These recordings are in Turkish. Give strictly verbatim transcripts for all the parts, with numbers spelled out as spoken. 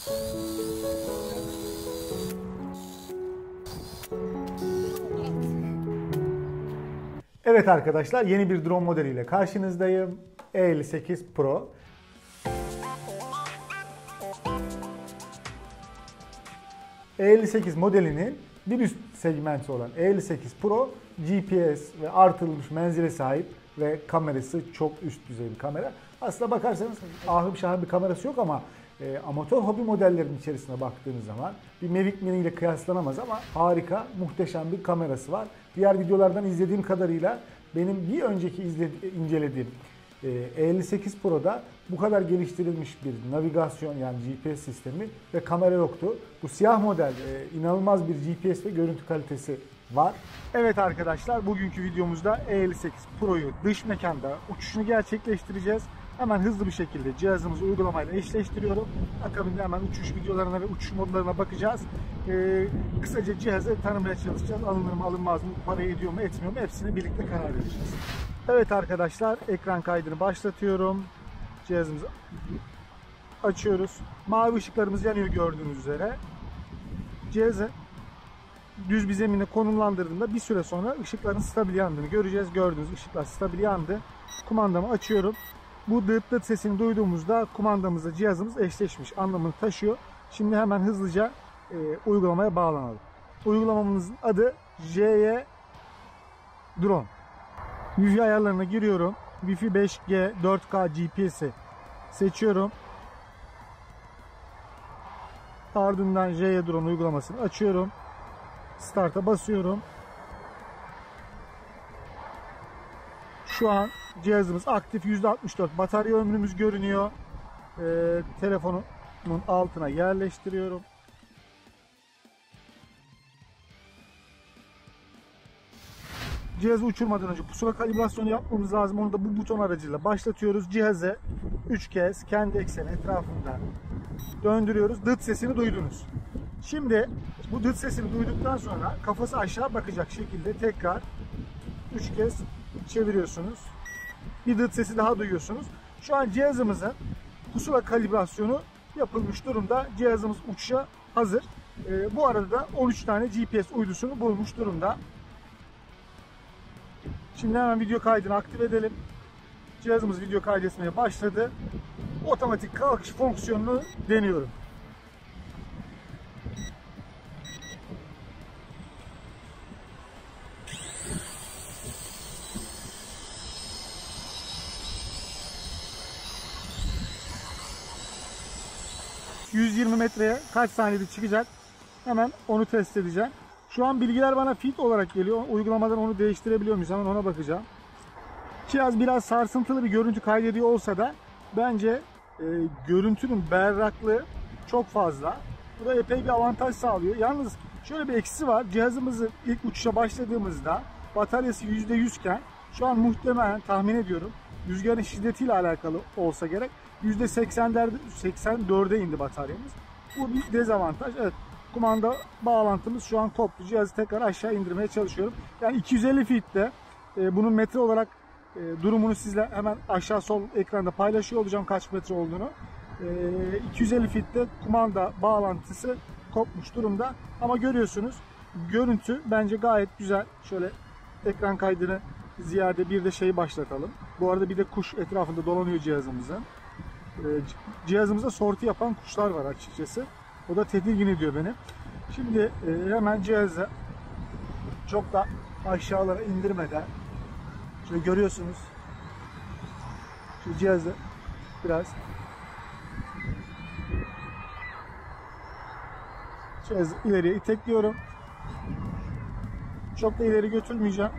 Evet arkadaşlar, yeni bir drone modeliyle karşınızdayım. E elli sekiz Pro. E elli sekiz modelinin bir üst segmenti olan E elli sekiz Pro, G P S ve artırılmış menzile sahip ve kamerası çok üst düzey bir kamera. Aslına bakarsanız ahım şahım bir kamerası yok ama e, amatör hobi modellerin içerisine baktığınız zaman bir Mavic Mini ile kıyaslanamaz ama harika, muhteşem bir kamerası var. Diğer videolardan izlediğim kadarıyla benim bir önceki izledi, incelediğim E elli sekiz Pro'da bu kadar geliştirilmiş bir navigasyon, yani G P S sistemi ve kamera yoktu. Bu siyah model e, inanılmaz bir G P S ve görüntü kalitesi var. Evet arkadaşlar, bugünkü videomuzda E elli sekiz Pro'yu dış mekanda uçuşunu gerçekleştireceğiz. Hemen hızlı bir şekilde cihazımızı uygulamayla eşleştiriyorum. Akabinde hemen uçuş videolarına ve uçuş modlarına bakacağız. Ee, kısaca cihazı tanımaya çalışacağız. Alınır mı alınmaz mı, parayı ediyor mu etmiyor mu, hepsini birlikte karar vereceğiz. Evet arkadaşlar, ekran kaydını başlatıyorum. Cihazımızı açıyoruz. Mavi ışıklarımız yanıyor gördüğünüz üzere. Cihazı düz bir zemine konumlandırdığımda bir süre sonra ışıkların stabil yandığını göreceğiz. Gördüğünüz ışıklar stabil yandı. Kumandamı açıyorum. Bu dıt dıt sesini duyduğumuzda kumandamızla cihazımız eşleşmiş anlamını taşıyor. Şimdi hemen hızlıca e, uygulamaya bağlanalım. Uygulamamızın adı J Y Drone. Wi-Fi ayarlarına giriyorum. Wi-Fi beş G dört K G P S'i seçiyorum. Ardından J Y Drone uygulamasını açıyorum. Start'a basıyorum. Şu an cihazımız aktif, yüzde altmış dört batarya ömrümüz görünüyor. Ee, telefonumun altına yerleştiriyorum. Cihazı uçurmadan önce pusula kalibrasyonu yapmamız lazım. Onu da bu buton aracıyla başlatıyoruz. Cihazı üç kez kendi ekseni etrafında döndürüyoruz. Dıt sesini duydunuz. Şimdi bu dıt sesini duyduktan sonra kafası aşağı bakacak şekilde tekrar üç kez çeviriyorsunuz. Bir dıt sesi daha duyuyorsunuz. Şu an cihazımızın pusula kalibrasyonu yapılmış durumda. Cihazımız uçuşa hazır. Ee, bu arada da on üç tane G P S uydusunu bulmuş durumda. Şimdi hemen video kaydını aktif edelim. Cihazımız video kaydetmeye başladı. Otomatik kalkış fonksiyonunu deniyorum. yüz yirmi metreye kaç saniyede çıkacak? Hemen onu test edeceğim. Şu an bilgiler bana fit olarak geliyor. Uygulamadan onu değiştirebiliyor muyuz? Hemen ona bakacağım. Cihaz biraz sarsıntılı bir görüntü kaydediyor olsa da bence e, görüntünün berraklığı çok fazla. Bu da epey bir avantaj sağlıyor. Yalnız şöyle bir eksisi var. Cihazımızı ilk uçuşa başladığımızda bataryası yüzde yüz iken şu an muhtemelen tahmin ediyorum rüzgarın şiddetiyle alakalı olsa gerek yüzde seksen dörde indi bataryamız. Bu bir dezavantaj. Evet, kumanda bağlantımız şu an koptu. Cihazı tekrar aşağı indirmeye çalışıyorum. Yani iki yüz elli feet'te e, bunun metre olarak e, durumunu sizle hemen aşağı sol ekranda paylaşıyor olacağım kaç metre olduğunu. E, iki yüz elli feet'te kumanda bağlantısı kopmuş durumda. Ama görüyorsunuz görüntü bence gayet güzel. Şöyle ekran kaydını ziyade bir de şeyi başlatalım. Bu arada bir de kuş etrafında dolanıyor cihazımızın. Cihazımıza sorti yapan kuşlar var açıkçası. O da tedirgin ediyor beni. Şimdi hemen cihazı çok da aşağılara indirmeden şöyle görüyorsunuz. Şu cihazı biraz cihazı ileriye itekliyorum. Çok da ileri götürmeyeceğim.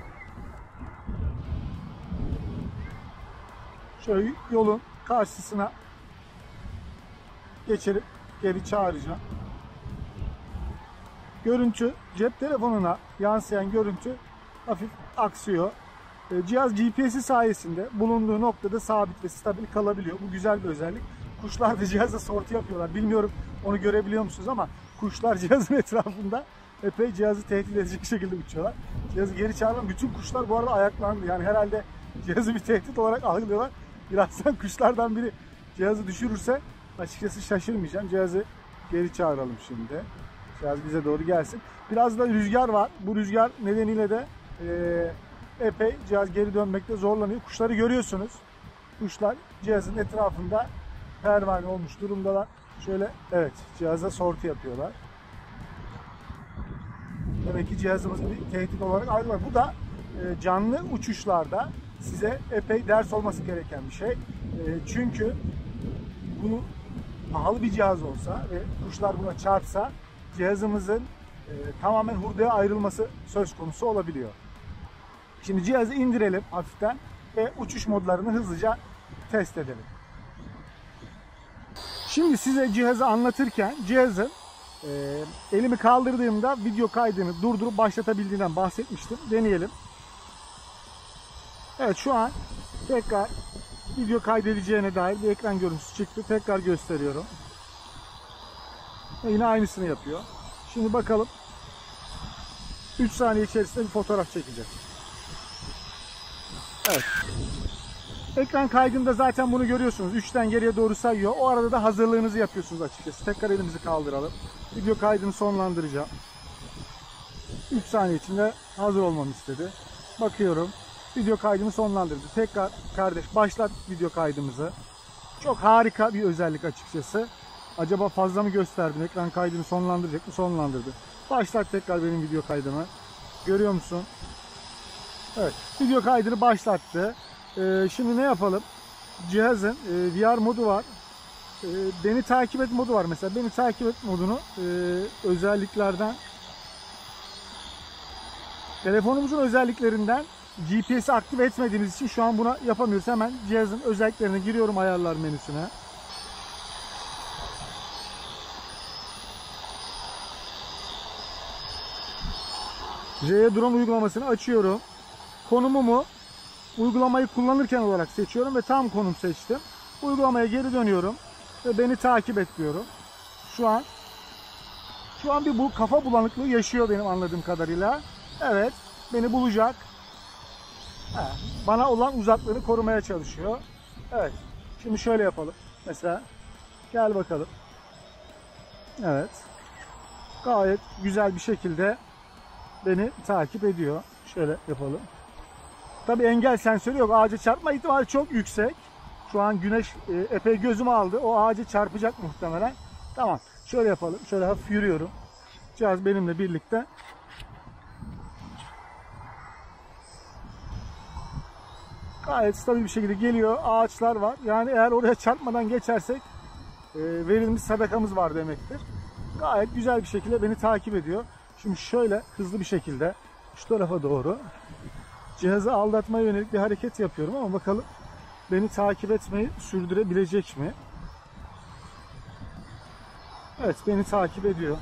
Şöyle yolun karşısına geçirip geri çağıracağım. Görüntü, cep telefonuna yansıyan görüntü hafif aksıyor. Cihaz G P S'i sayesinde bulunduğu noktada sabit ve stabil kalabiliyor. Bu güzel bir özellik. Kuşlar da cihaza sorti yapıyorlar. Bilmiyorum onu görebiliyor musunuz ama kuşlar cihazın etrafında epey cihazı tehdit edecek şekilde uçuyorlar. Cihazı geri çağıran bütün kuşlar bu arada ayaklandı. Yani herhalde cihazı bir tehdit olarak algılıyorlar. Birazdan kuşlardan biri cihazı düşürürse açıkçası şaşırmayacağım. Cihazı Geri çağıralım şimdi. Cihaz bize doğru gelsin. Biraz da rüzgar var. Bu rüzgar nedeniyle de e, epey cihaz geri dönmekte zorlanıyor. Kuşları görüyorsunuz. Kuşlar cihazın etrafında pervane olmuş durumdalar. Şöyle, evet, cihaza sortu yapıyorlar. Demek ki cihazımız bir tehdit olarak algılar. Bu da e, canlı uçuşlarda size epey ders olması gereken bir şey. E, çünkü bunu pahalı bir cihaz olsa ve kuşlar buna çarpsa cihazımızın e, tamamen hurdaya ayrılması söz konusu olabiliyor. Şimdi cihazı indirelim hafiften ve uçuş modlarını hızlıca test edelim. Şimdi size cihazı anlatırken cihazın e, elimi kaldırdığımda video kaydını durdurup başlatabildiğinden bahsetmiştim. Deneyelim. Evet, şu an tekrar video kaydedeceğine dair bir ekran görüntüsü çıktı. Tekrar gösteriyorum. Ve yine aynısını yapıyor. Şimdi bakalım. üç saniye içerisinde bir fotoğraf çekecek. Evet. Ekran kaydında zaten bunu görüyorsunuz. üçten geriye doğru sayıyor. O arada da hazırlığınızı yapıyorsunuz açıkçası. Tekrar elimizi kaldıralım. Video kaydını sonlandıracağım. üç saniye içinde hazır olmamı istedi. Bakıyorum. Video kaydını sonlandırdı. Tekrar kardeş başlat video kaydımızı. Çok harika bir özellik açıkçası. Acaba fazla mı gösterdim? Ekran kaydını sonlandıracak mı? Sonlandırdı. Başlat tekrar benim video kaydımı. Görüyor musun? Evet. Video kaydını başlattı. Ee, şimdi ne yapalım? Cihazın e, V R modu var. E, beni takip et modu var. Mesela beni takip et modunu e, özelliklerden telefonumuzun özelliklerinden G P S'i aktif etmediğimiz için şu an buna yapamıyoruz. Hemen cihazın özelliklerine giriyorum, ayarlar menüsüne. J drone uygulamasını açıyorum. Konumumu uygulamayı kullanırken olarak seçiyorum ve tam konum seçtim. Uygulamaya geri dönüyorum ve beni takip et diyorum. Şu an şu an bir bu kafa bulanıklığı yaşıyor benim anladığım kadarıyla. Evet, beni bulacak. Ha, bana olan uzaklığını korumaya çalışıyor. Evet. Şimdi şöyle yapalım. Mesela gel bakalım. Evet. Gayet güzel bir şekilde beni takip ediyor. Şöyle yapalım. Tabii engel sensörü yok. Ağaca çarpma ihtimali çok yüksek. Şu an güneş e, epey gözümü aldı. O ağaca çarpacak muhtemelen. Tamam. Şöyle yapalım. Şöyle hafif yürüyorum. Cihaz benimle birlikte. Gayet stabil bir şekilde geliyor. Ağaçlar var. Yani eğer oraya çarpmadan geçersek e, verilmiş sadakamız var demektir. Gayet güzel bir şekilde beni takip ediyor. Şimdi şöyle hızlı bir şekilde şu tarafa doğru cihazı aldatmaya yönelik bir hareket yapıyorum ama bakalım beni takip etmeyi sürdürebilecek mi? Evet, beni takip ediyor.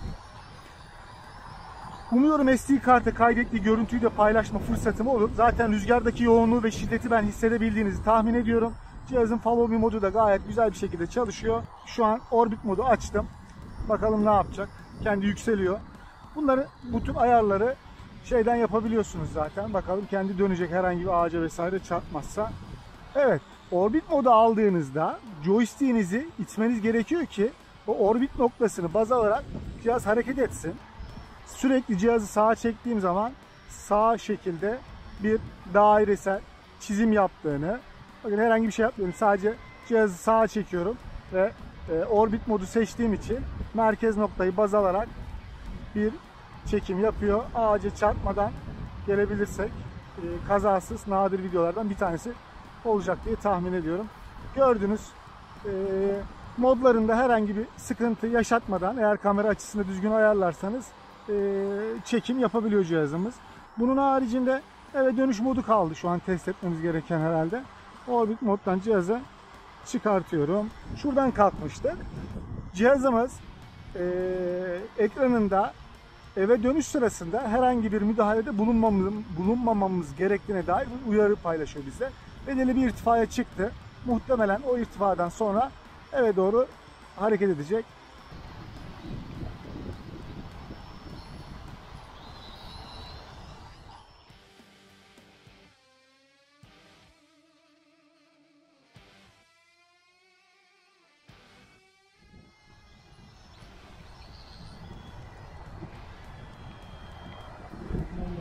Umuyorum S D kartı kaydettiği görüntüyü de paylaşma fırsatım olur. Zaten rüzgardaki yoğunluğu ve şiddeti ben hissedebildiğinizi tahmin ediyorum. Cihazın Follow Me modu da gayet güzel bir şekilde çalışıyor. Şu an Orbit modu açtım. Bakalım ne yapacak? Kendi yükseliyor. Bunları, bu tür ayarları şeyden yapabiliyorsunuz zaten. Bakalım kendi dönecek, herhangi bir ağaca vesaire çarpmazsa. Evet, Orbit modu aldığınızda joystick'inizi itmeniz gerekiyor ki o orbit noktasını baz alarak cihaz hareket etsin. Sürekli cihazı sağa çektiğim zaman sağ şekilde bir dairesel çizim yaptığını, bakın herhangi bir şey yapmıyorum, sadece cihazı sağa çekiyorum ve e, orbit modu seçtiğim için merkez noktayı baz alarak bir çekim yapıyor. Ağaca çarpmadan gelebilirsek e, kazasız nadir videolardan bir tanesi olacak diye tahmin ediyorum. Gördünüz, e, modlarında herhangi bir sıkıntı yaşatmadan, eğer kamera açısını düzgün ayarlarsanız e, çekim yapabiliyor cihazımız. Bunun haricinde eve dönüş modu kaldı şu an test etmemiz gereken herhalde. Orbit moddan cihazı çıkartıyorum. Şuradan kalkmıştık. Cihazımız e, ekranında eve dönüş sırasında herhangi bir müdahalede bulunmamız, bulunmamamız gerektiğine dair bir uyarı paylaşıyor bize. Belirli bir irtifaya çıktı. Muhtemelen o irtifadan sonra eve doğru hareket edecek.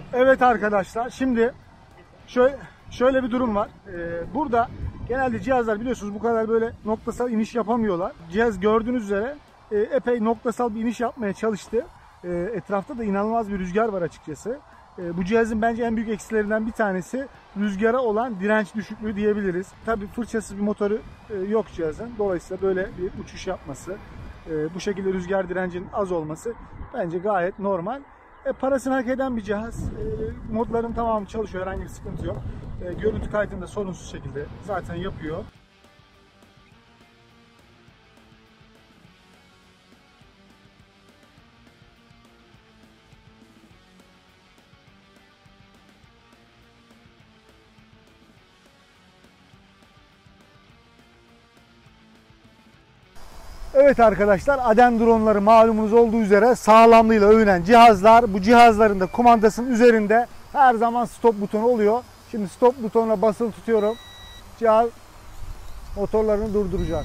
Evet arkadaşlar, şimdi şöyle, şöyle bir durum var. Ee, burada genelde cihazlar biliyorsunuz bu kadar böyle noktasal iniş yapamıyorlar. Cihaz gördüğünüz üzere e, epey noktasal bir iniş yapmaya çalıştı. E, etrafta da inanılmaz bir rüzgar var açıkçası. E, bu cihazın bence en büyük eksilerinden bir tanesi rüzgara olan direnç düşüklüğü diyebiliriz. Tabii fırçasız bir motoru e, yok cihazın. Dolayısıyla böyle bir uçuş yapması, e, bu şekilde rüzgar direncinin az olması bence gayet normal. E, parasını hak eden bir cihaz. E, modların tamamı çalışıyor, herhangi bir sıkıntı yok. E, görüntü kaydını da sorunsuz şekilde zaten yapıyor. Evet arkadaşlar, Aden dronları malumunuz olduğu üzere sağlamlığıyla övünen cihazlar. Bu cihazların da kumandasının üzerinde her zaman stop butonu oluyor. Şimdi stop butonuna basılı tutuyorum. Cihaz motorlarını durduracak.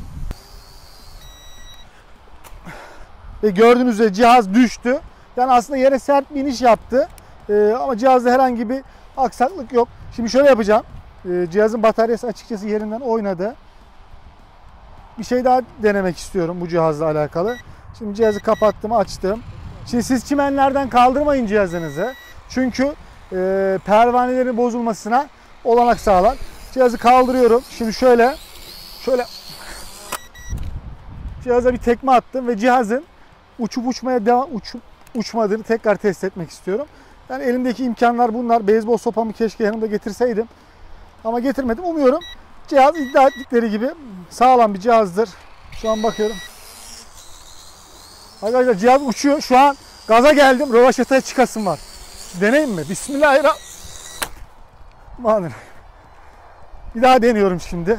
Ve gördüğünüz üzere cihaz düştü. Yani aslında yere sert bir iniş yaptı. Ee, ama cihazda herhangi bir aksaklık yok. Şimdi şöyle yapacağım. Ee, cihazın bataryası açıkçası yerinden oynadı. Bir şey daha denemek istiyorum bu cihazla alakalı. Şimdi cihazı kapattım, açtım. Şimdi siz çimenlerden kaldırmayın cihazınızı. Çünkü e, pervanelerin bozulmasına olanak sağlar. Cihazı kaldırıyorum. Şimdi şöyle şöyle cihaza bir tekme attım ve cihazın uçup uçmaya devam uçup uçmadığını tekrar test etmek istiyorum. Yani elimdeki imkanlar bunlar. Beyzbol sopamı keşke yanımda getirseydim. Ama getirmedim. Umuyorum cihaz iddia ettikleri gibi sağlam bir cihazdır. Şu an bakıyorum. Arkadaşlar cihaz uçuyor. Şu an gaza geldim. Rövaşataya çıkasım var. Deneyim mi? Bismillahirrahmanirrahim. Bir daha deniyorum şimdi.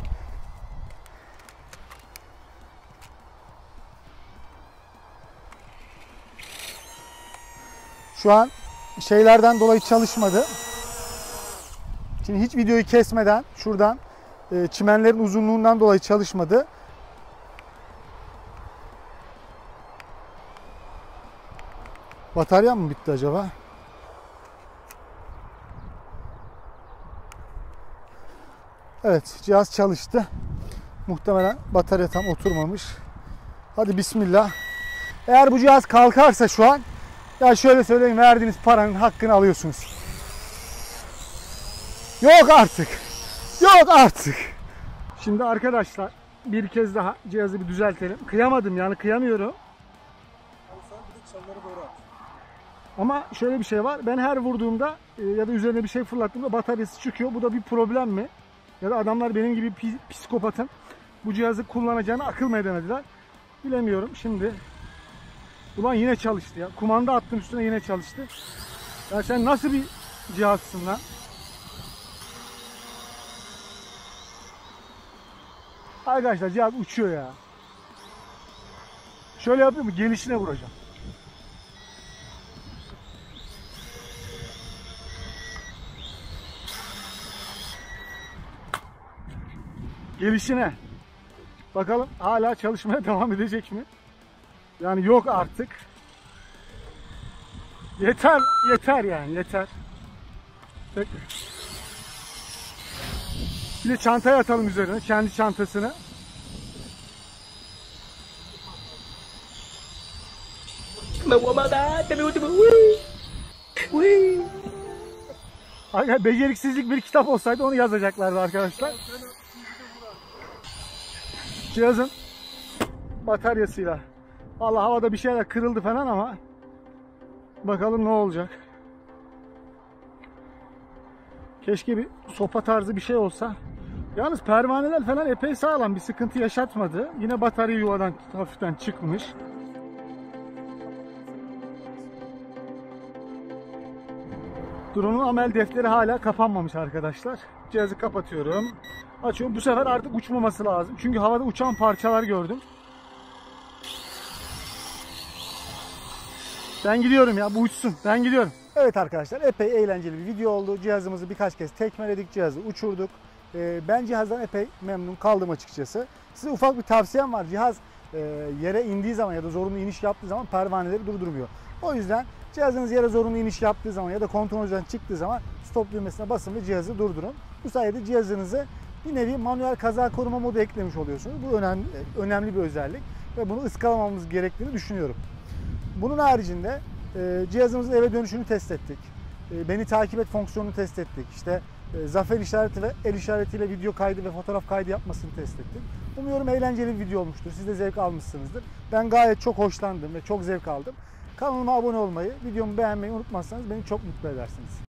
Şu an şeylerden dolayı çalışmadı. Şimdi hiç videoyu kesmeden şuradan e, çimenlerin uzunluğundan dolayı çalışmadı. Batarya mı bitti acaba? Evet, cihaz çalıştı. Muhtemelen batarya tam oturmamış. Hadi bismillah. Eğer bu cihaz kalkarsa şu an, ya şöyle söyleyeyim, verdiğiniz paranın hakkını alıyorsunuz. Yok artık. Yok artık. Şimdi arkadaşlar bir kez daha cihazı bir düzeltelim. Kıyamadım yani, kıyamıyorum. Ama şöyle bir şey var. Ben her vurduğumda e, ya da üzerine bir şey fırlattığımda bataryası çıkıyor. Bu da bir problem mi? Ya da adamlar benim gibi psikopatın bu cihazı kullanacağını akıl mı edemediler? Bilemiyorum. Şimdi ulan yine çalıştı ya. Kumanda attım üstüne, yine çalıştı. Ya sen nasıl bir cihazsın lan? Arkadaşlar cihaz uçuyor ya. Şöyle yapayım mı? Gelişine vuracağım. Gelişine. Bakalım hala çalışmaya devam edecek mi? Yani yok artık. Yeter, yeter yani, yeter. Peki. Bir de çantaya atalım üzerine, kendi çantasını. Beceriksizlik bir kitap olsaydı onu yazacaklardı arkadaşlar. Cihazın bataryasıyla. Vallahi havada bir şeyler kırıldı falan ama bakalım ne olacak. Keşke bir sopa tarzı bir şey olsa. Yalnız pervaneler falan epey sağlam, bir sıkıntı yaşatmadı. Yine batarya yuvadan hafiften çıkmış. Drone'un amel defteri hala kapanmamış arkadaşlar. Cihazı kapatıyorum. Açıyorum. Bu sefer artık uçmaması lazım. Çünkü havada uçan parçalar gördüm. Ben gidiyorum ya, bu uçsun. Ben gidiyorum. Evet arkadaşlar, epey eğlenceli bir video oldu. Cihazımızı birkaç kez tekmeledik. Cihazı uçurduk. Ee, ben cihazdan epey memnun kaldım açıkçası. Size ufak bir tavsiyem var. Cihaz e, yere indiği zaman ya da zorunlu iniş yaptığı zaman pervaneleri durdurmuyor. O yüzden cihazınız yere zorunlu iniş yaptığı zaman ya da kontrolden çıktığı zaman stop düğmesine basın ve cihazı durdurun. Bu sayede cihazınızı bir nevi manuel kaza koruma modu eklemiş oluyorsunuz. Bu önemli, önemli bir özellik ve bunu ıskalamamamız gerektiğini düşünüyorum. Bunun haricinde e, cihazımızın eve dönüşünü test ettik. E, beni takip et fonksiyonunu test ettik. İşte e, zafer işareti ve el işaretiyle video kaydı ve fotoğraf kaydı yapmasını test ettik. Umuyorum eğlenceli bir video olmuştur. Siz de zevk almışsınızdır. Ben gayet çok hoşlandım ve çok zevk aldım. Kanalıma abone olmayı, videomu beğenmeyi unutmazsanız beni çok mutlu edersiniz.